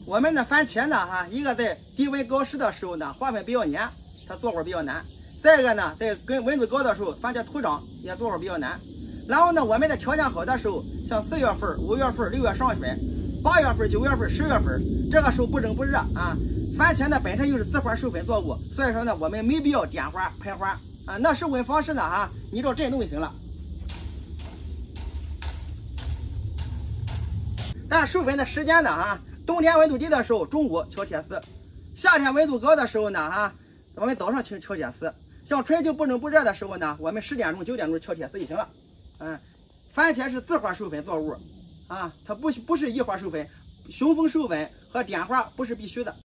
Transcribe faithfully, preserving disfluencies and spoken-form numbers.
我们的番茄呢，哈，一个在低温高湿的时候呢，花粉比较黏，它做活比较难；再一个呢，在跟温度高的时候，番茄土长也做活比较难。然后呢，我们的条件好的时候，像四月份、五月份、六月上旬，八月份、九月份、十月份，这个时候不冷不热啊。番茄呢本身又是自花授粉作物，所以说呢，我们没必要点花拍花啊。那授粉方式呢，哈，你照震动就行了。但授粉的时间呢，哈，冬天温度低的时候中午敲铁丝，夏天温度高的时候呢，哈，我们早上敲敲铁丝。像春秋不冷不热的时候呢，我们十点钟、九点钟敲铁丝就行了。嗯，番茄是自花授粉作物，啊，它不不是异花授粉，雄蜂授粉和点花不是必须的。